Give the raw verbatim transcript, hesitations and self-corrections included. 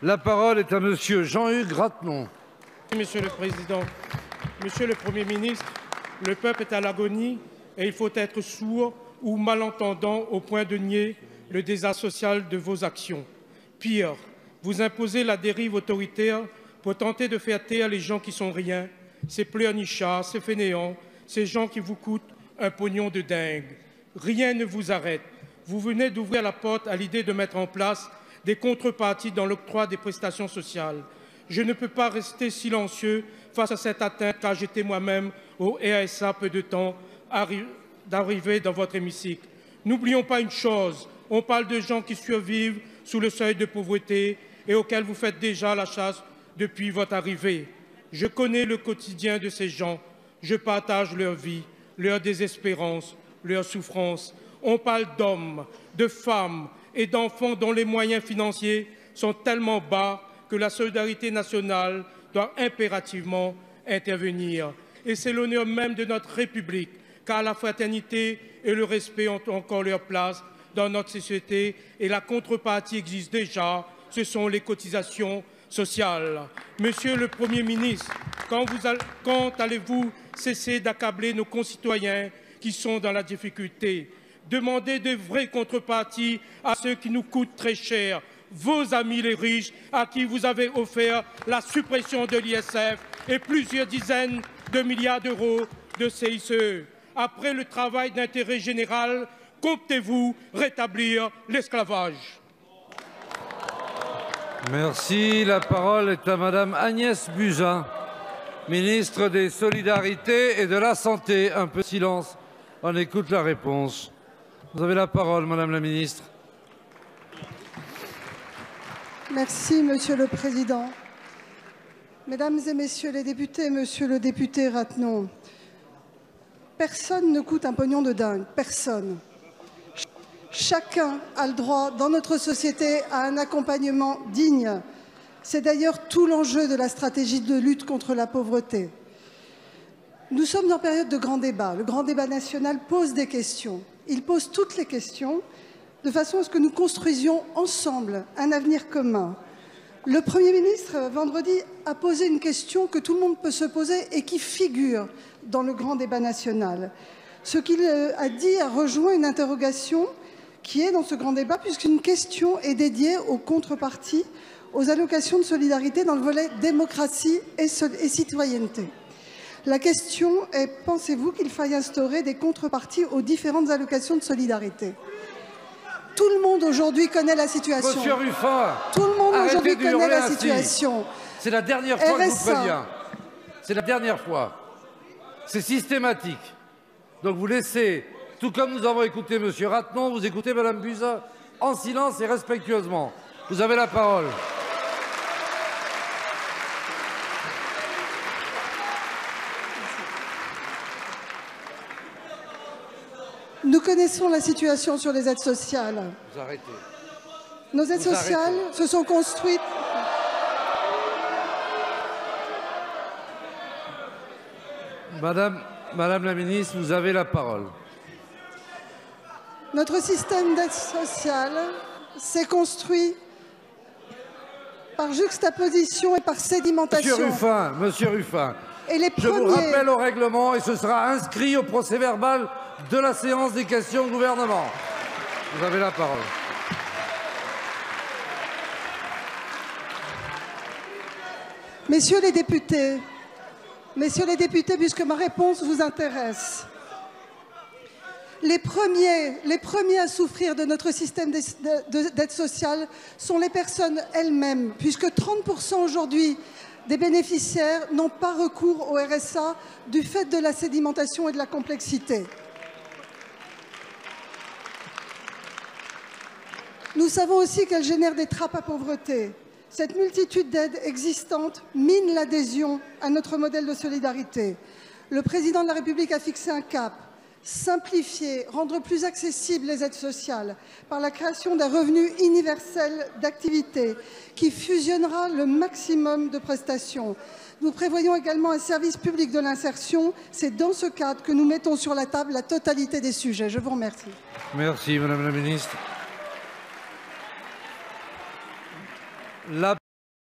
La parole est à Monsieur Jean-Hugues Rattenon. Monsieur le Président, Monsieur le Premier ministre, le peuple est à l'agonie et il faut être sourd ou malentendant au point de nier le désastre social de vos actions. Pire, vous imposez la dérive autoritaire pour tenter de faire taire les gens qui sont rien, ces pleurnichards, ces fainéants, ces gens qui vous coûtent un pognon de dingue. Rien ne vous arrête. Vous venez d'ouvrir la porte à l'idée de mettre en place des contreparties dans l'octroi des prestations sociales. Je ne peux pas rester silencieux face à cette atteinte, car j'étais moi-même au R S A peu de temps d'arriver dans votre hémicycle. N'oublions pas une chose, on parle de gens qui survivent sous le seuil de pauvreté et auxquels vous faites déjà la chasse depuis votre arrivée. Je connais le quotidien de ces gens, je partage leur vie, leur désespérance, leur souffrance. On parle d'hommes, de femmes et d'enfants dont les moyens financiers sont tellement bas que la solidarité nationale doit impérativement intervenir. Et c'est l'honneur même de notre République, car la fraternité et le respect ont encore leur place dans notre société et la contrepartie existe déjà, ce sont les cotisations sociales. Monsieur le Premier ministre, quand, vous allez, quand allez-vous cesser d'accabler nos concitoyens qui sont dans la difficulté? Demandez de vraies contreparties à ceux qui nous coûtent très cher, vos amis les riches, à qui vous avez offert la suppression de l'I S F et plusieurs dizaines de milliards d'euros de C I C E. Après le travail d'intérêt général, comptez-vous rétablir l'esclavage? Merci. La parole est à Madame Agnès Buzyn, ministre des Solidarités et de la Santé. Un peu de silence, on écoute la réponse. Vous avez la parole, Madame la ministre. Merci, Monsieur le Président. Mesdames et Messieurs les députés, Monsieur le député Rattenon, personne ne coûte un pognon de dingue, personne. Chacun a le droit, dans notre société, à un accompagnement digne. C'est d'ailleurs tout l'enjeu de la stratégie de lutte contre la pauvreté. Nous sommes en période de grand débat. Le grand débat national pose des questions. Il pose toutes les questions de façon à ce que nous construisions ensemble un avenir commun. Le Premier ministre, vendredi, a posé une question que tout le monde peut se poser et qui figure dans le grand débat national. Ce qu'il a dit a rejoint une interrogation qui est dans ce grand débat, puisqu'une question est dédiée aux contreparties, aux allocations de solidarité dans le volet démocratie et, et citoyenneté. La question est, pensez-vous qu'il faille instaurer des contreparties aux différentes allocations de solidarité? Tout le monde aujourd'hui connaît la situation. Monsieur Ruffin, Tout le monde aujourd'hui connaît la situation. C'est la dernière fois R S A. que je vous préviens. C'est la dernière fois. C'est systématique. Donc vous laissez, tout comme nous avons écouté Monsieur Rattenon, vous écoutez Madame Buzyn en silence et respectueusement. Vous avez la parole. Nous connaissons la situation sur les aides sociales. Vous arrêtez. Nos aides Vous sociales arrêtez. se sont construites. Madame, Madame la ministre, vous avez la parole. Notre système d'aide sociale s'est construit par juxtaposition et par sédimentation. Monsieur Ruffin, Monsieur Ruffin, Et les je premiers... vous rappelle au règlement et ce sera inscrit au procès-verbal de la séance des questions au gouvernement. Vous avez la parole. Messieurs les députés, Messieurs les députés, puisque ma réponse vous intéresse, les premiers, les premiers à souffrir de notre système d'aide sociale sont les personnes elles-mêmes, puisque trente pour cent aujourd'hui des bénéficiaires n'ont pas recours au R S A du fait de la sédimentation et de la complexité. Nous savons aussi qu'elle génère des trappes à pauvreté. Cette multitude d'aides existantes mine l'adhésion à notre modèle de solidarité. Le président de la République a fixé un cap, simplifier, rendre plus accessibles les aides sociales par la création d'un revenu universel d'activité qui fusionnera le maximum de prestations. Nous prévoyons également un service public de l'insertion. C'est dans ce cadre que nous mettons sur la table la totalité des sujets. Je vous remercie. Merci, Madame la Ministre. La